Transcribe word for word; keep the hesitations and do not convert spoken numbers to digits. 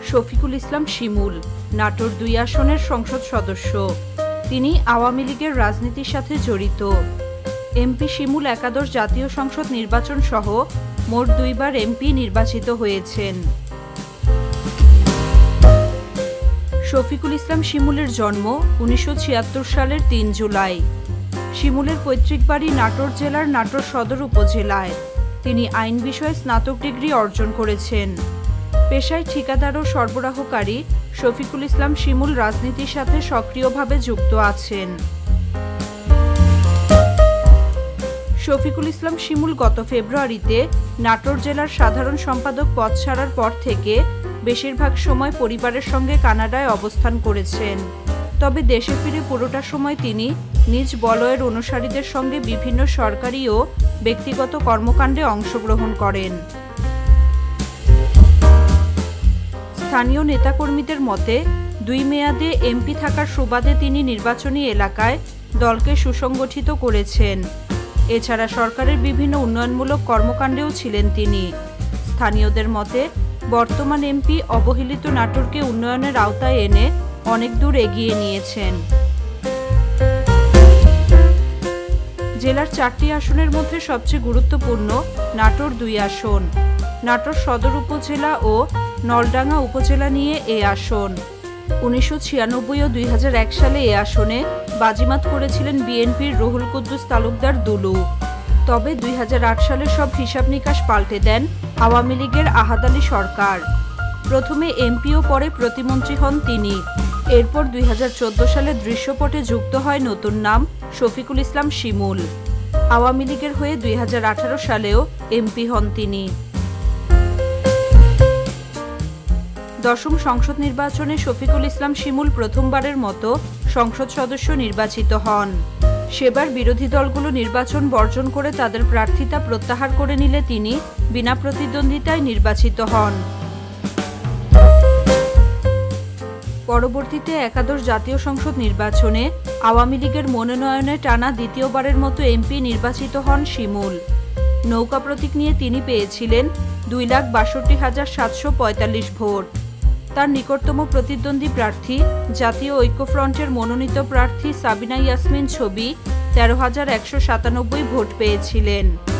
শফিকুল ইসলাম শিমুল নাটোর দুই আসনের সংসদ সদস্য। তিনি আওয়ামী লীগের রাজনীতির সাথে জড়িত। এমপি শিমুল একাদশ জাতীয় সংসদ নির্বাচন সহ মোট দুইবার এমপি নির্বাচিত হয়েছেন। শফিকুল ইসলাম শিমুলের জন্ম উনিশশো ছিয়াত্তর সালের তিন জুলাই। শিমুলের পৈতৃক বাড়ি নাটোর জেলার নাটোর সদর উপজেলায়। তিনি আইন বিষয়ে স্নাতক ডিগ্রি অর্জন করেছেন। পেশায় ঠিকাদার ও সরবরাহকারী শফিকুল ইসলাম শিমুল রাজনীতির সাথে সক্রিয়ভাবে যুক্ত আছেন। শফিকুল ইসলাম শিমুল গত ফেব্রুয়ারিতে নাটোর জেলার সাধারণ সম্পাদক পদ ছাড়ার পর থেকে বেশিরভাগ সময় পরিবারের সঙ্গে কানাডায় অবস্থান করেছেন। তবে দেশে ফিরে পুরোটা সময় তিনি নিজ বলয়ের অনুসারীদের সঙ্গে বিভিন্ন সরকারি ও ব্যক্তিগত কর্মকাণ্ডে অংশগ্রহণ করেন। স্থানীয় নেতাকর্মীদের মতে দুই মেয়াদে এমপি থাকার সুবাদে তিনি নির্বাচনী এলাকায় দলকে সুসংগঠিত করেছেন। এছাড়া সরকারের বিভিন্ন উন্নয়নমূলক কর্মকাণ্ডেও ছিলেন তিনি। স্থানীয়দের মতে বর্তমান এমপি অবহেলিত নাটোরকে উন্নয়নের আওতায় এনে অনেক দূর এগিয়ে নিয়েছেন। জেলার চারটি আসনের মধ্যে সবচেয়ে গুরুত্বপূর্ণ নাটোর দুই আসন। নাটোর সদর উপজেলা ও নলডাঙ্গা উপজেলা নিয়ে এ আসন। উনিশশো ছিয়ানব্বই ও দুই হাজার এক সালে এ আসনে বাজিমাত করেছিলেন বিএনপির রুহুল কুদ্দুস তালুকদার দুলু। তবে দুই হাজার আট সালে সব হিসাব নিকাশ পাল্টে দেন আওয়ামী লীগের আহাদ আলী সরকার। প্রথমে এমপি ও পরে প্রতিমন্ত্রী হন তিনি। এরপর দুই হাজার চোদ্দ সালে দৃশ্যপটে যুক্ত হয় নতুন নাম শফিকুল ইসলাম শিমুল। আওয়ামী লীগের হয়ে দুই হাজার আঠারো সালেও এমপি হন তিনি। দশম সংসদ নির্বাচনে শফিকুল ইসলাম শিমুল প্রথমবারের মতো সংসদ সদস্য নির্বাচিত হন। সেবার বিরোধী দলগুলো নির্বাচন বর্জন করে তাদের প্রার্থিতা প্রত্যাহার করে নিলে তিনি বিনা প্রতিদ্বন্দ্বিতায় নির্বাচিত হন। পরবর্তীতে একাদশ জাতীয় সংসদ নির্বাচনে আওয়ামী লীগের মনোনয়নে টানা দ্বিতীয়বারের মতো এমপি নির্বাচিত হন শিমুল। নৌকা প্রতীক নিয়ে তিনি পেয়েছিলেন দুই লাখ বাষট্টি হাজার সাতশো পঁয়তাল্লিশ ভোট। তার নিকটতম প্রতিদ্বন্দ্বী প্রার্থী জাতীয় ঐক্যফ্রন্টের মনোনীত প্রার্থী সাবিনা ইয়াসমিন ছবি তেরো হাজার একশো সাতানব্বই ভোট পেয়েছিলেন।